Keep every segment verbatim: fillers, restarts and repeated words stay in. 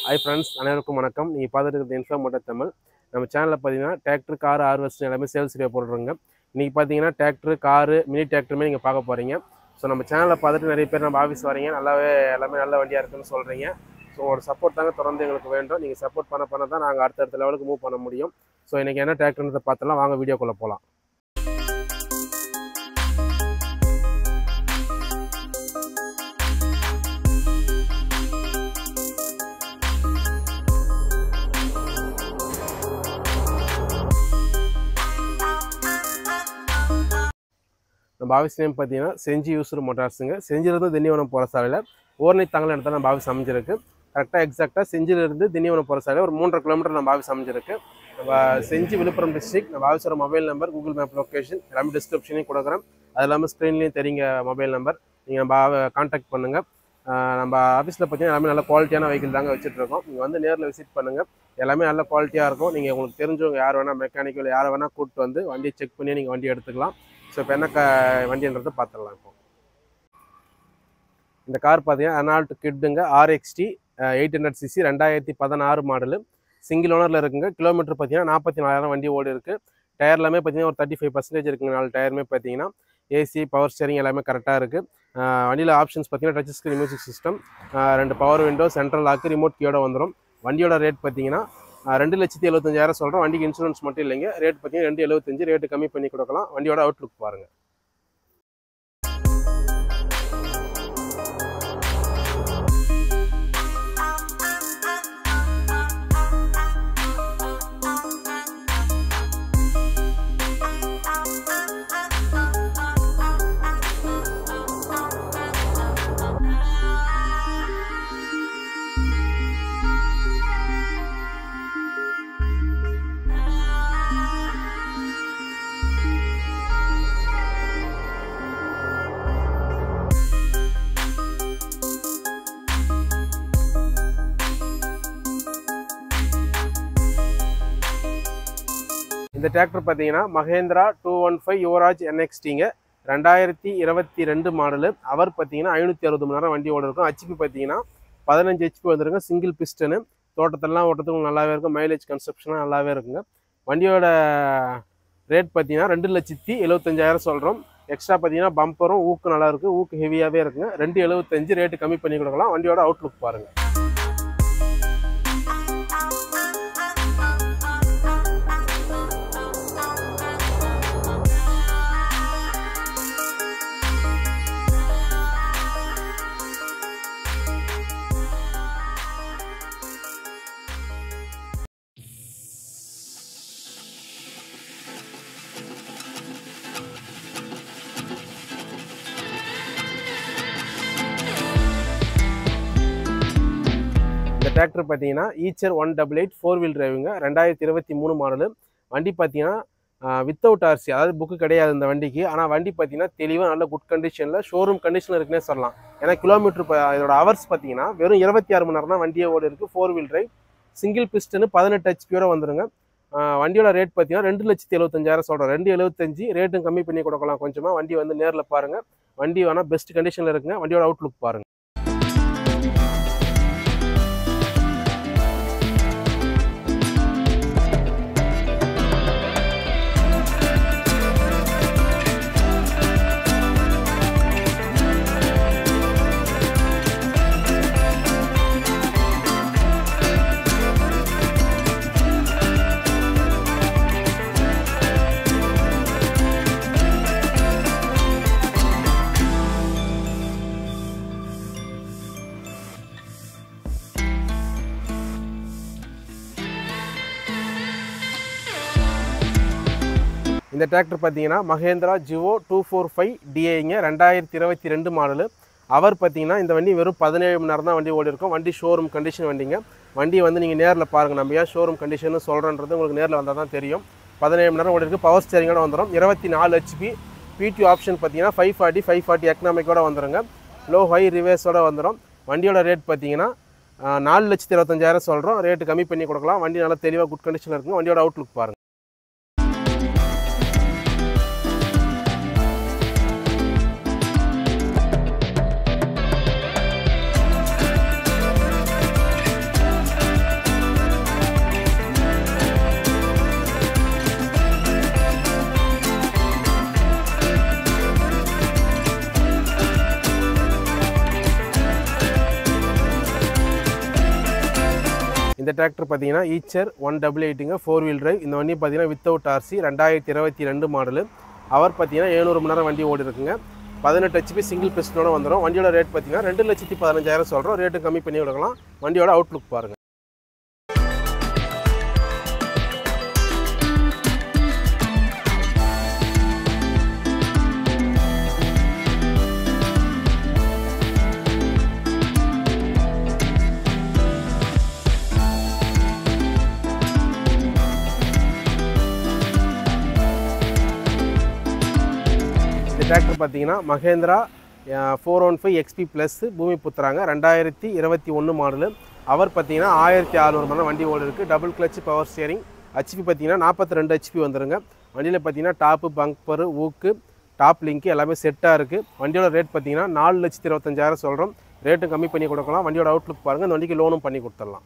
Hi friends, அனைவருக்கும் வணக்கம். நீங்க பார்த்துட்டு இருக்கிறது இன்ஃபோ மோட்டார் தமிழ். நம்ம சேனல்ல பாத்தீங்கன்னா டிராக்டர், கார், ஹார்வெஸ்டர் எல்லாமே சேல்ஸ் வீடியோ போடுறோங்க. இன்னைக்கு பாத்தீங்கன்னா டிராக்டர், கார், மினி டிராக்டருமே நீங்க பார்க்க போறீங்க. ஸோ நம்ம சேனலை பார்த்துட்டு நிறைய பேர் நம்ம ஆஃபீஸ் வரீங்க, நல்லாவே எல்லாமே நல்ல வண்டியாக இருக்குன்னு சொல்கிறீங்க. ஸோ உங்களோட சப்போர்ட் தாங்க தொடர்ந்து எங்களுக்கு வேண்டும். நீங்கள் சப்போர்ட் பண்ண பண்ண தான் நாங்கள் அடுத்தடுத்த லெவலுக்கு மூவ் பண்ண முடியும். ஸோ இன்றைக்கி என்ன டிராக்டர்ன்றதை பார்த்தலாம், வாங்க வீடியோக்குள்ளே போகலாம். நம்ம ஆஃபீஸ் நேம் பார்த்தீங்கன்னா செஞ்சி யூசர் மோட்டார்ஸுங்க. செஞ்சிலிருந்து திண்டிவனம் போகிற சாலையில் ஓர்னை தங்கல் இடத்துல நம்ம ஆஃபீஸ் அமைஞ்சிருக்கு. கரெக்டாக எக்ஸாக்டாக செஞ்சிலிருந்து திண்டிவனம் போகிற சாலையில் ஒரு மூன்றரை கிலோமீட்டர் நம்ம ஆஃபீஸ் அமைஞ்சிருக்கு. நம்ம செஞ்சி விழுப்புரம் டிஸ்ட்ரிக்ட். நம்ம ஆஃபீஸோட mobile number, Google map location எல்லாமே டிஸ்கிரிப்ஷனையும் கொடுக்குறேன். அது இல்லாமல் ஸ்க்ரீன்லேயும் தெரியுங்க மொபைல் நம்பர். நீங்கள் நம்ம கான்டாக்ட் பண்ணுங்கள். நம்ம ஆஃபீஸில் பார்த்தீங்கன்னா எல்லாமே நல்ல குவாலிட்டியான வெஹிக்கிள் தாங்க வச்சுட்ருக்கோம். நீங்கள் வந்து நேரில் விசிட் பண்ணுங்கள். எல்லாமே நல்ல குவாலிட்டியாக இருக்கும். நீங்கள் உங்களுக்கு தெரிஞ்சவங்க யார் வேணால் மெக்கானிக்கல் யாரை வேணால் கூப்பிட்டு வந்து வண்டியை செக் பண்ணி நீங்கள் வண்டி எடுத்துக்கலாம். ஸோ இப்போ என்ன க வண்டின்றதை பார்த்துடலாம். இப்போ இந்த கார் பார்த்தீங்கன்னா அனால்ட் கிட்டுங்க ஆர்எக்ஸ்டி எயிட் ஹண்ட்ரட் சிசி ரெண்டாயிரத்தி பதினாறு மாடலு, சிங்கிள் ஓனரில் இருக்குங்க. கிலோமீட்டர் பார்த்தீங்கன்னா நாற்பத்தி நாலாயிரம் வண்டி ஓடி இருக்குது. டயர் எல்லாமே பார்த்தீங்கன்னா ஒரு தேர்ட்டி ஃபைவ் பர்சன்டேஜ் இருக்குங்க. நாலு டயருமே பார்த்தீங்கன்னா ஏசி, பவர் ஸ்டேரிங் எல்லாமே கரெக்டாக இருக்குது. வண்டியில் ஆப்ஷன்ஸ் பார்த்தீங்கன்னா டச் ஸ்க்ரீன் மியூசிக் சிஸ்டம், ரெண்டு power window, central lock, remote கீயோட வந்துடும். வண்டியோட ரேட் பார்த்தீங்கன்னா ரெண்டு லட்சத்தி எழுபத்தஞ்சாயிரம் சொல்கிறோம். வண்டிக்கு இன்சூரன்ஸ் மட்டும் இல்லைங்க. ரேட் பார்த்தீங்கன்னா ரெண்டு எழுபத்தஞ்சு, ரேட்டு கம்மி பண்ணி கொடுக்கலாம். வண்டியோட அவுட்லுக் பாருங்கள். இந்த டிராக்டர் பார்த்தீங்கன்னா Mahindra two one five Yuvraj என்எக்ஸ்டிங்க, ரெண்டாயிரத்தி இருபத்தி ரெண்டு மாடலு. அவர் பார்த்தீங்கன்னா ஐநூற்றி அறுபது மணி நேரம் வண்டி ஓட இருக்கும். ஹெச்பி பார்த்தீங்கன்னா பதினஞ்சு ஹெச்பி வந்துருங்க. சிங்கிள் பிஸ்டனு, தோட்டத்தெல்லாம் ஓட்டத்துக்கு நல்லாவே இருக்கும். மைலேஜ் கன்சப்ஷனாக நல்லாவே இருக்குங்க. வண்டியோட ரேட் பார்த்தீங்கன்னா ரெண்டு லட்சத்தி எழுபத்தஞ்சாயிரம் சொல்கிறோம். எக்ஸ்ட்ரா பார்த்தீங்கன்னா பம்பரும் ஊக்கு நல்லா இருக்குது. ஊக்கு ஹெவியாகவே இருக்குங்க. ரெண்டு எழுபத்தஞ்சு, ரேட்டு கம்மி பண்ணி கொடுக்கலாம். வண்டியோட அவுட்லுக் பாருங்கள். இந்த டிராக்டர் பார்த்தீங்கன்னா Eicher one double eight four wheel டிரைவுங்க, ரெண்டாயிரத்தி இருபத்தி மூணு மாடலு. வண்டி பார்த்தீங்கன்னா வித்தவுட் ஆர்சி, அதாவது புக்கு கிடையாது இந்த வண்டிக்கு. ஆனால் வண்டி பார்த்தீங்கன்னா தெளிவாக நல்ல குட் கண்டிஷனில், ஷோரூம் கண்டிஷனில் இருக்குன்னே சொல்லலாம். ஏன்னா கிலோமீட்டர் இதோட ஹவர்ஸ் பார்த்தீங்கன்னா வெறும் இருபத்தி ஆறு மணி நேரம் தான் வண்டியை ஓடி இருக்குது. Four wheel drive, single piston, பதினெட்டு ஹெச்பியோட வந்துருங்க. வண்டியோட ரேட் பார்த்தீங்கன்னா ரெண்டு லட்சத்தி எழுபத்தஞ்சாயிரம் சொல்கிறோம். ரெண்டு எழுபத்தஞ்சு, ரேட்டும் கம்மி பண்ணி கொடுக்கலாம் கொஞ்சமாக. வண்டி வந்து நேரில் பாருங்கள். வண்டி வேணால் பெஸ்ட் கண்டிஷனில் இருக்குங்க. வண்டியோட அவுட்லுக் பாருங்கள். இந்த டிராக்டர் பார்த்தீங்கன்னா Mahindra Jivo two four five டிஏங்க, ரெண்டாயிரத்தி இருபத்தி ரெண்டு மாடலு. அவர் பார்த்தீங்கன்னா இந்த வண்டி வெறும் பதினேழு மணி நேரம் தான் வண்டி ஓடி இருக்கும். வண்டி ஷோரூம் கண்டிஷன் வண்டிங்க. வண்டியை வந்து நீங்கள் நேரில் பாருங்கள். நம்ம ஏன் ஷோரூம் கண்டிஷன் சொல்கிறன்றது உங்களுக்கு நேரில் வந்தால் தான் தெரியும். பதினேழு மணி நேரம் ஓடி இருக்குது. பவர் ஸ்டேரிங்கோட வந்துடும். இருபத்தி நாலு ஹெச்பி பிடியூ ஆப்ஷன் பார்த்தீங்கன்னா ஃபைவ் ஃபார்ட்டி ஃபைவ் ஃபார்ட்டி எக்கனாமிக்கோட வந்துடுங்க. லோ ஹை ரிவேர்ஸோட வந்துடும். வண்டியோட ரேட் பார்த்தீங்கன்னா நாலு லட்சத்தி இருபத்தஞ்சாயிரம் சொல்கிறோம். ரேட்டு கம்மி பண்ணி கொடுக்கலாம். வண்டி நல்லா தெளிவாக குட் கண்டிஷனில் இருக்குங்க. வண்டியோட அவுட்லுக் பாருங்கள். இந்த டிராக்டர் பார்த்தீங்கன்னா ஈச்சர் ஒன் டபுள் எயிட்டுங்க ஃபோர் வீல் டிரைவ். இந்த வண்டி பார்த்தீங்கன்னா வித்தவுட் ஆர்சி ரெண்டாயிரத்தி இருபத்தி ரெண்டு மாடலு. அவர் பார்த்தீங்கன்னா எழுநூறு மணி நேரம் வண்டி ஓடி இருக்குங்க. பதினெட்டு ஹெச்பி சிங்கிள் பிஸ்டனோட வந்துடும். வண்டியோட ரேட் பார்த்தீங்கன்னா ரெண்டு லட்சத்தி பதினஞ்சாயிரம் சொல்கிறோம். ரேட்டு கம்மி பண்ணி விடலாம். வண்டியோட அவுட்லுக் பாருங்கள். டிராக்டர் பார்த்தீங்கன்னா Mahindra four one five XP plus பூமி புத்துறாங்க ரெண்டாயிரத்தி இருபத்தி ஒன்று மாடலு. அவர் பார்த்தீங்கன்னா ஆயிரத்தி அறுநூறு மணி வண்டி ஓடி இருக்குது. Double clutch power steering. HP பார்த்தீங்கன்னா நாற்பத்தி ரெண்டு ஹெச்பி வந்துருங்க. வண்டியில் பார்த்தீங்கன்னா top bumper hook top link எல்லாமே செட்டாக இருக்குது. வண்டியோட ரேட் பார்த்தீங்கன்னா நாலு லட்சத்தி இருபத்தஞ்சாயிரம் சொல்கிறோம். ரேட்டு கம்மி பண்ணி கொடுக்கலாம். வண்டியோட அவுட்லுக் பாருங்கள். இந்த வண்டிக்கு லோனும் பண்ணி கொடுத்துடலாம்.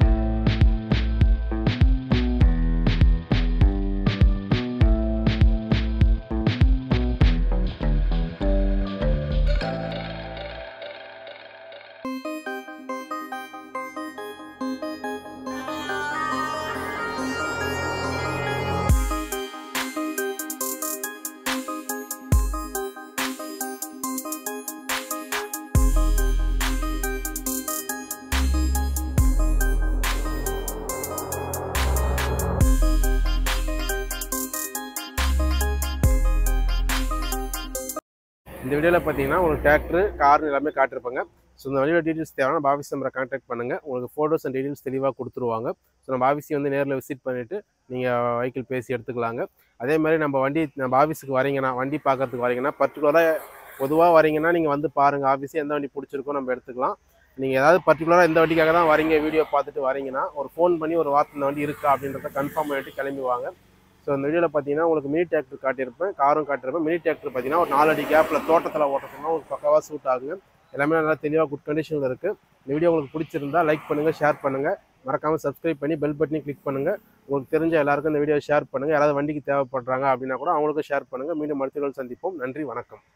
இந்த வீடியோவில் பார்த்தீங்கன்னா உங்களுக்கு டிராக்டர் கார் எல்லாமே காட்டிருப்பாங்க. ஸோ இந்த வண்டியோட டீட்டெயில்ஸ் தேவையான நம்ம ஆஃபீஸ் நம்பரை கான்டாக்ட் பண்ணுங்கள். உங்களுக்கு ஃபோட்டோஸ் அண்ட் டீட்டெயில்ஸ் தெளிவாக கொடுத்துருவாங்க. ஸோ நம்ம ஆஃபீஸை வந்து நேரில் விசிட் பண்ணிவிட்டு நீங்கள் வெஹிக்கிள் பேசி எடுத்துக்கலாங்க. அதே மாதிரி நம்ம வண்டி நம்ம ஆஃபீஸுக்கு வரீங்கன்னா வண்டி பார்க்கறதுக்கு வரீங்கன்னா பர்டிகுலராக பொதுவாக வரீங்கன்னா நீங்கள் வந்து பாருங்கள். ஆஃபீஸே எந்த வண்டி பிடிச்சிருக்கோ நம்ம எடுத்துக்கலாம். நீங்கள் ஏதாவது பர்டிகுலராக எந்த வண்டிக்காக தான் வரீங்க வீடியோ பார்த்துட்டு வரீங்கன்னா ஒரு ஃபோன் பண்ணி ஒரு வார்த்தை இந்த வண்டி இருக்கா அப்படின்றத கன்ஃபார்ம் பண்ணிட்டு கிளம்புவாங்க. ஸோ இந்த வீடியோவில் பார்த்தீங்கன்னா உங்களுக்கு மினி டிராக்டர் காட்டியிருப்பேன், காரும் காட்டியிருப்பேன். மினி டிராக்டர் பார்த்தீங்கன்னா ஒரு நாலு அடி கேப்பில் தோட்டத்தில் ஓட்டணும்னா உங்களுக்கு பக்காவாக சூட் ஆகுங்க. எல்லாமே நல்லா தெளிவாக குட் கண்டிஷனில் இருக்குது. இந்த வீடியோ உங்களுக்கு பிடிச்சிருந்தா லைக் பண்ணுங்கள், ஷேர் பண்ணுங்கள். மறக்காமல் சப்ஸ்கிரைப் பண்ணி பெல் பட்டனையும் கிளிக் பண்ணுங்கள். உங்களுக்கு தெரிஞ்ச எல்லாருக்கும் இந்த வீடியோ ஷேர் பண்ணுங்கள். யாராவது வண்டிக்கு தேவைப்படுறாங்க அப்படின்னா கூட அவங்களுக்கும் ஷேர் பண்ணுங்கள். மீண்டும் அடுத்த நாள் சந்திப்போம். நன்றி, வணக்கம்.